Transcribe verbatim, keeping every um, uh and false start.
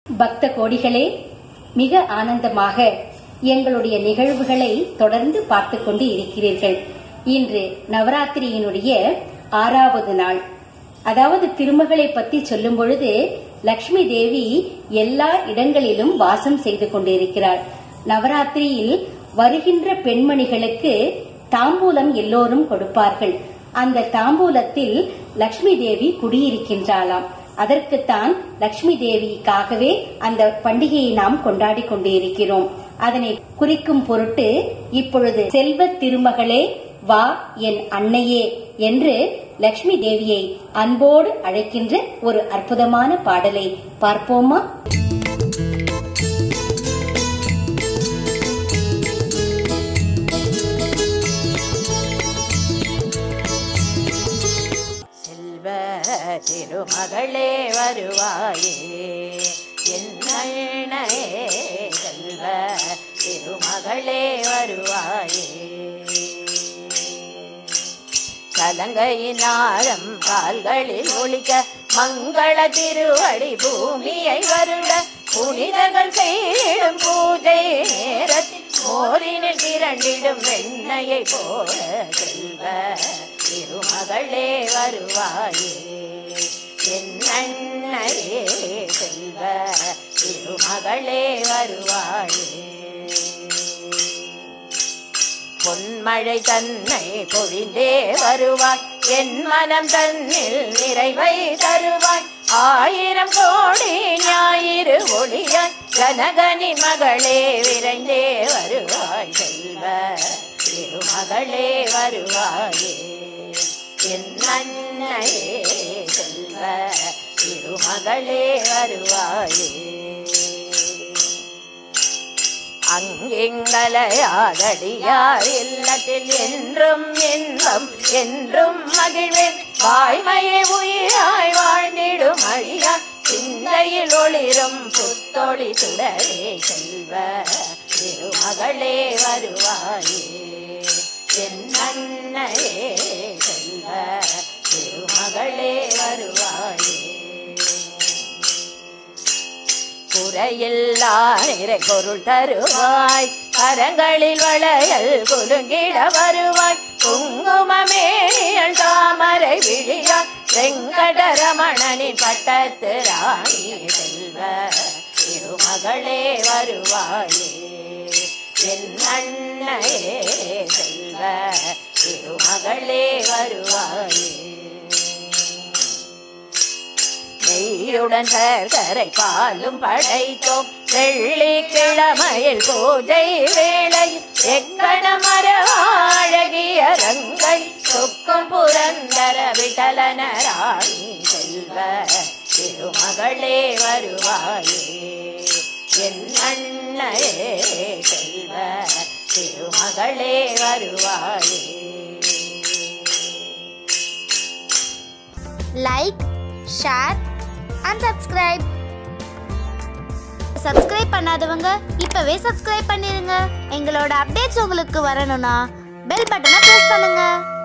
பக்த கோடிகளே, மிக ஆனந்தமாக எங்களுடைய நிகழ்வுகளை தொடர்ந்து பார்த்து கொண்டு இருக்கிறீர்கள். இன்று நவராத்திரியினுடைய ஆறாவது நாள். அதாவது திருமகளை பற்றி சொல்லும் பொழுது லட்சுமி தேவி எல்லா இடங்களிலும் வாசம் செய்து கொண்டிருக்கிறாள். நவராத்திரியில் வருகின்ற பெண்மணிகளுக்கு தாம்பூலம் எல்லோரும் கொடுப்பார்கள். அந்த தாம்பூலத்தில் லட்சுமி தேவி குடியிருக்கின்றாளாம். அதற்குத்தான் லட்சுமி தேவிக்காகவே அந்த பண்டிகையை நாம் கொண்டாடி கொண்டிருக்கிறோம். அதனை குறிக்கும் பொருட்டு இப்பொழுது செல்வ திருமகளே வா என் அன்னையே என்று லட்சுமி தேவியை அன்போடு அழைக்கின்ற ஒரு அற்புதமான பாடலை பார்ப்போமா? திருமகளே வருவாயே என்னே, செல்வ திருமகளே வருவாயே. கலங்கையினாரம் கால்களில் ஒழிக்க மங்கள திருவடி பூமியை வருட புனிதர்கள் செய்திடும் பூஜை நேரத்தில் மோரினில் திரண்டிடும் வெண்ணையை போல செல்வ திருமகளே வருவாயே என்னே, செல்வ திருமகளே வருவாயே. பொன்மழை தன்னை பொழிந்தே வருவாய், என் மனம் தன்னில் நிறைவை தருவாய். ஆயிரம் கோடி ஞாயிறு ஒளியாய் கனகனி மகளே விரைந்தே வருவாய் செல்வ திருமகளே வருவாயே என்னே, செல்வ திருமகளே வருவாயே. அங்கிங்கலையாதடியார் இல்லத்தில் என்றும் இன்பம் என்றும் மகிழ்வேன். வாய்மையை உயிராய் வாழ்ந்திடும் அழியா சிந்தையில் ஒளிரும் புத்தொளி சுடரே செல்வ திருமகளே வருவாயே என்னே, செல்வ திருமகளே வருவாயே. குறையில்லா நிறை பொருள் தருவாய், கரங்களில் வளையல் குலுங்கிட வருவாய். குங்குமமேனியல் தாமரை விழியாய் வெங்கடரமணனின் பட்டத்து ராணி செல்வ திருமகளே வருவாயே என்னே, செல்வ திருமகளே வருவாயே. நெய்யுடன் சர்க்கரை பாலும் படைத்தோம் வெள்ளிக்கிழமையில் பூஜை வேளை. எக்கண மரவாழகிய ரங்கை சொக்கும் புரந்தர விட்டலன ராணி செல்வ திருமகளே வருவாயே என்னே, செல்வ திருமகளே வருவாயே. Like, share and subscribe. Subscribe பண்ணாதவங்க இப்பவே சப்ஸ்கிரைப் பண்ணிருங்க. எங்களோட அப்டேட்ஸ் உங்களுக்கு வரணும்னா பெல் பட்டனை பிரஸ் பண்ணுங்க.